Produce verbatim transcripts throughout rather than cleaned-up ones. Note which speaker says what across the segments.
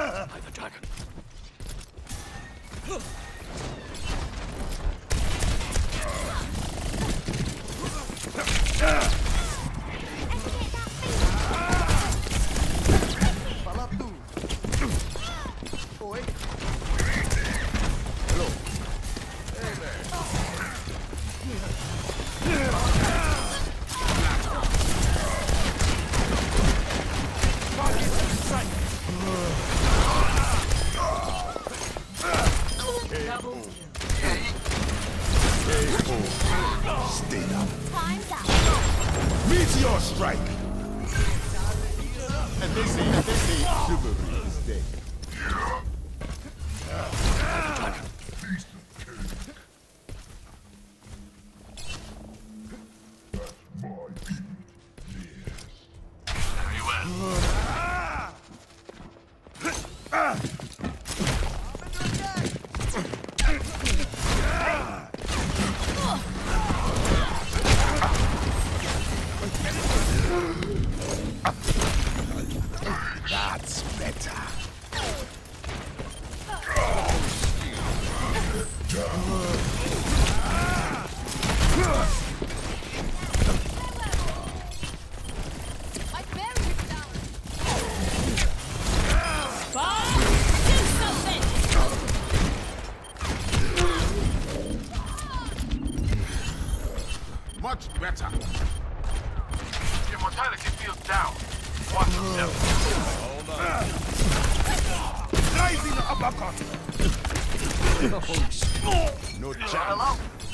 Speaker 1: By the dragon.
Speaker 2: Stay up. Time's up. Meteor strike.
Speaker 3: And they say, and they say, chivalry is dead.
Speaker 1: Very well.
Speaker 2: That's better.
Speaker 4: My barrier is down. Bob, do something.
Speaker 3: Much better.
Speaker 1: Your mortality field down. Watch yourself.
Speaker 3: Hold on.
Speaker 2: Rising uppercut.
Speaker 3: No chance.
Speaker 1: Hello?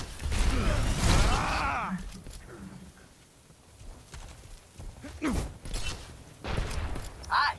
Speaker 1: Hi.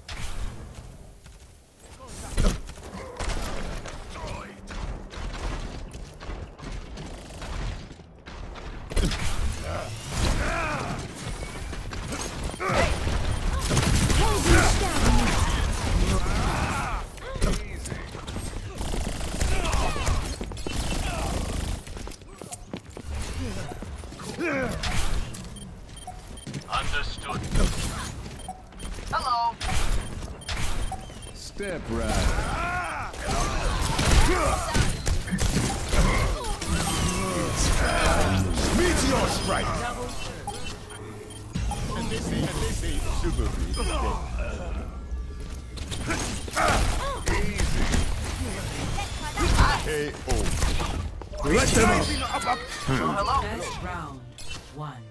Speaker 1: Understood. Hello.
Speaker 3: Step right.
Speaker 2: Meteor strike.
Speaker 3: And they say, and they say, chivalry is dead. K O.
Speaker 2: Let them up.
Speaker 1: Hello?
Speaker 5: First round, one.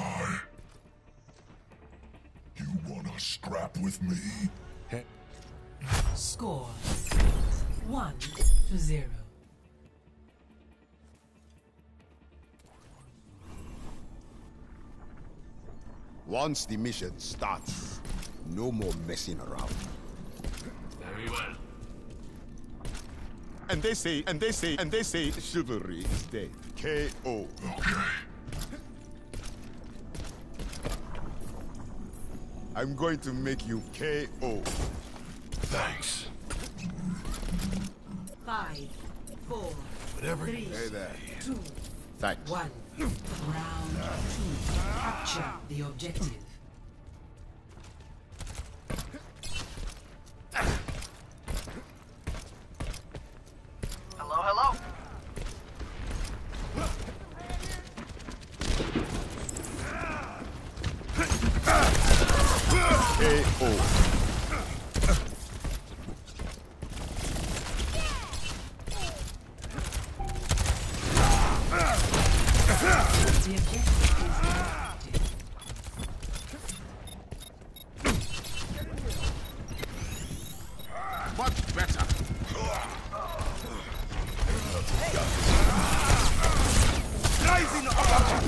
Speaker 2: You wanna scrap with me?
Speaker 5: Score one to zero.
Speaker 3: Once the mission starts, no more messing around.
Speaker 1: Very well.
Speaker 3: And they say, and they say, and they say, chivalry is dead. K O.
Speaker 2: Okay.
Speaker 3: I'm going to make you K O.
Speaker 1: Thanks.
Speaker 5: Five, four,
Speaker 1: Whatever
Speaker 5: three,
Speaker 3: Hey there.
Speaker 5: two,
Speaker 3: Thanks.
Speaker 5: one. Round two. Capture the objective.
Speaker 1: Hello, hello?
Speaker 3: K O.
Speaker 5: The objective is locked.
Speaker 3: Much better.
Speaker 2: Rising uppercut.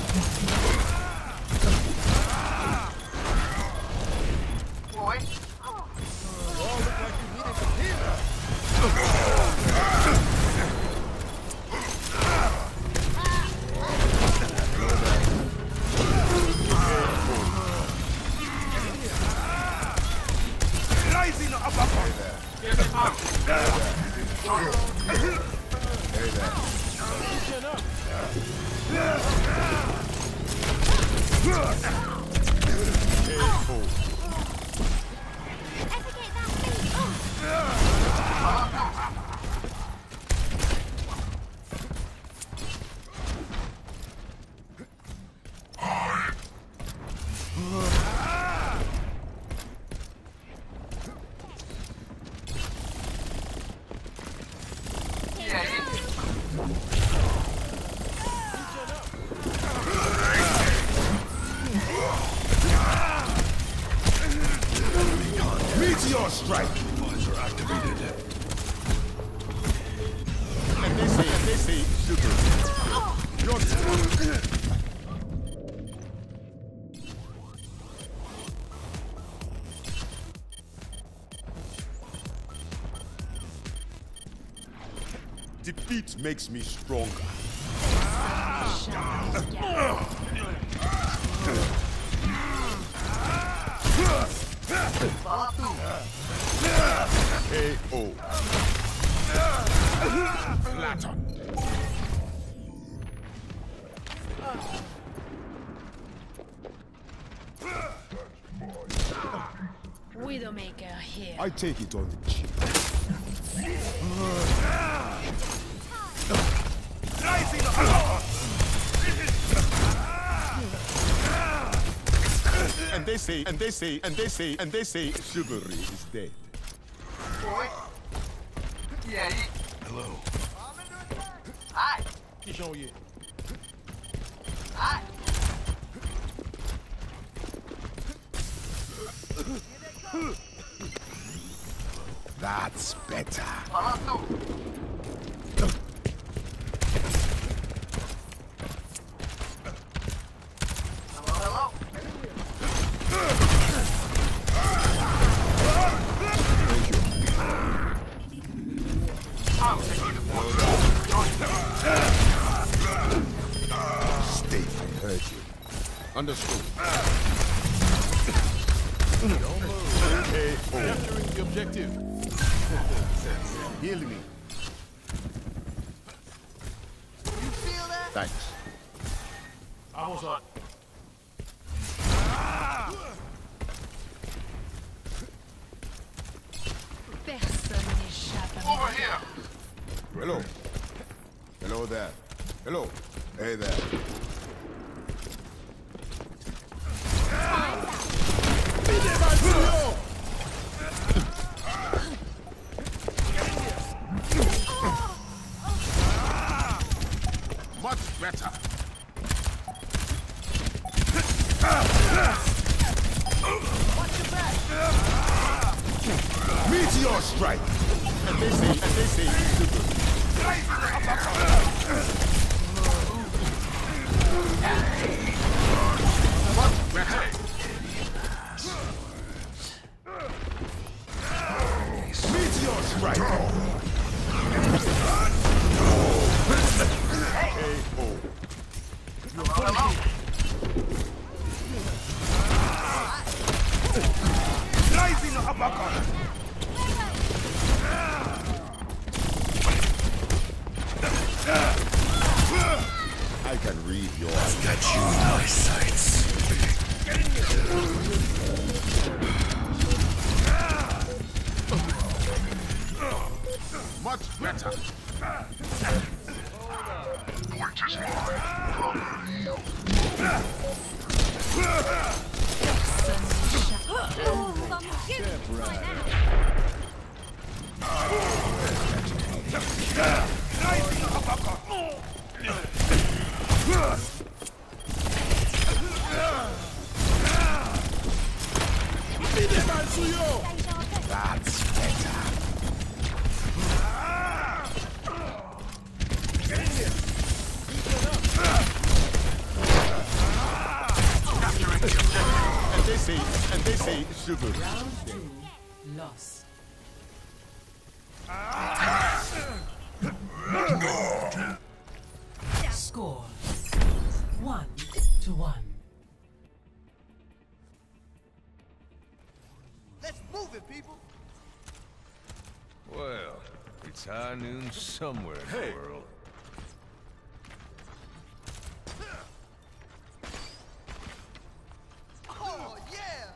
Speaker 1: Boy.
Speaker 2: Rising uppercut.
Speaker 3: Hey there. K O.
Speaker 2: Oh.
Speaker 3: Meteor strike!
Speaker 1: Visor activated.
Speaker 3: And they say, and they say, super. Your turn. Defeat makes me stronger. K O. Flatten.
Speaker 4: Widowmaker here.
Speaker 3: I take it on the chin. And they say, and they say, and they say, and they say, chivalry is dead.
Speaker 1: Boy. Yeah. Hello. Hi. Hi.
Speaker 3: That's better.
Speaker 1: Hello. Hello.
Speaker 3: Stay, I heard you. Understood. K O.
Speaker 6: Capturing the objective.
Speaker 3: Heal me.
Speaker 1: You feel that?
Speaker 3: Thanks.
Speaker 6: Vamos on.
Speaker 4: Personne n'échappe à
Speaker 1: Over here.
Speaker 3: Hello. Hello there. Hello. Hey there. Much better. Meteor strike. And they say, and they say, super. Much better. Meteor strike. K O.
Speaker 1: Hello.
Speaker 3: Rising uppercut. I can read your eyes.
Speaker 1: Got you in my sights.
Speaker 3: Much better. That's better. And they say, and they say, sugar.
Speaker 5: Round two, lost. Score one to one.
Speaker 1: Let's move it, people.
Speaker 7: Well, it's high noon somewhere in the world.
Speaker 1: Oh, yeah.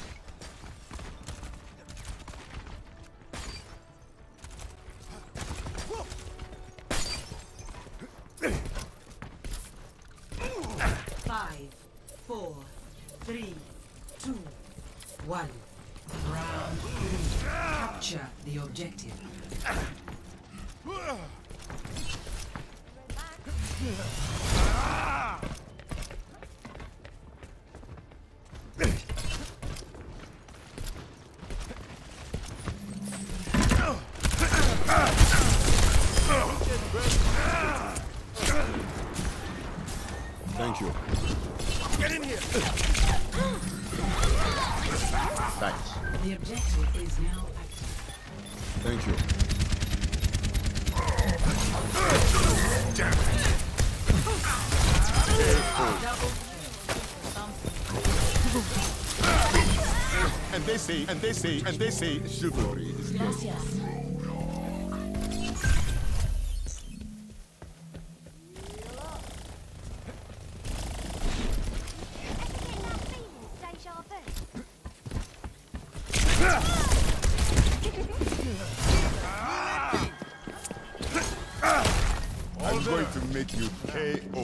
Speaker 5: Five, four, three, two, one. Round three. Capture the objective.
Speaker 3: Thanks.
Speaker 5: The objective is now active.
Speaker 3: Thank you.
Speaker 7: Damn it.
Speaker 3: And they say, and they say, and they say, chivalry is dead.
Speaker 5: Gracias.
Speaker 3: I'm going to make you K O.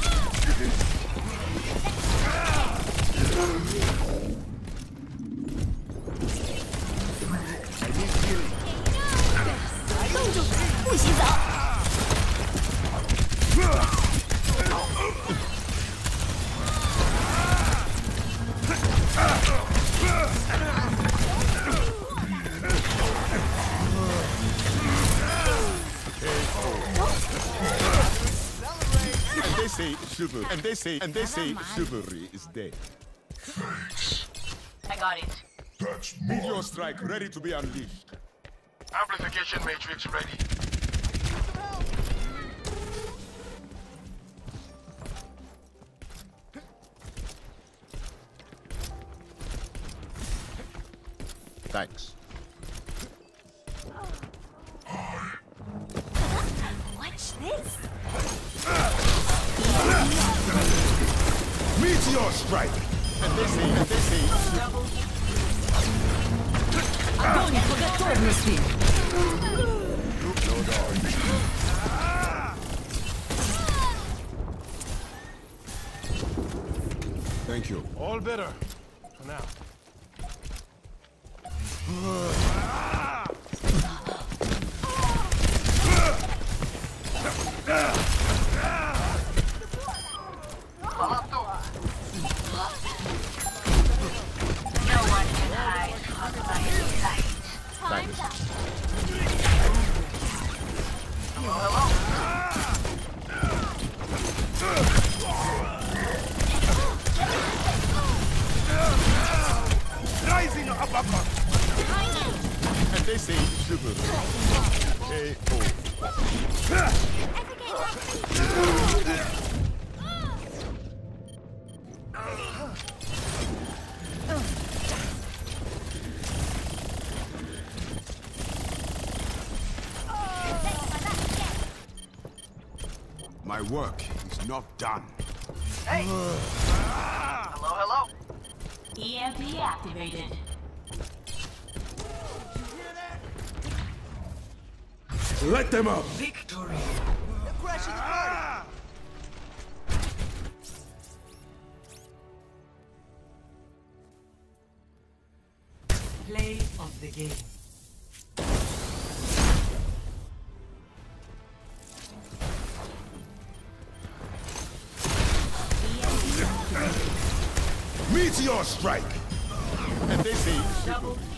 Speaker 3: And they say chivalry, and they say, and they say chivalry is dead.
Speaker 2: I got it.
Speaker 3: That's Meteor strike ready to be unleashed.
Speaker 1: Amplification matrix ready.
Speaker 3: Thanks.
Speaker 2: Watch this.
Speaker 3: Meteor strike! And they say, and they say,
Speaker 5: Огонь по готовности!
Speaker 3: no dog. Thank you.
Speaker 6: All better. For now.
Speaker 2: No one can hide from my sight.
Speaker 3: Thanks.
Speaker 1: Rising uppercut.
Speaker 3: And they say chivalry. K O. My work is not done.
Speaker 1: Hey. Hello, hello.
Speaker 2: E M P activated.
Speaker 3: Let them up!
Speaker 5: Victory!
Speaker 1: They're crashing the party.
Speaker 5: Play of the game.
Speaker 3: Meteor strike! And they say
Speaker 5: Double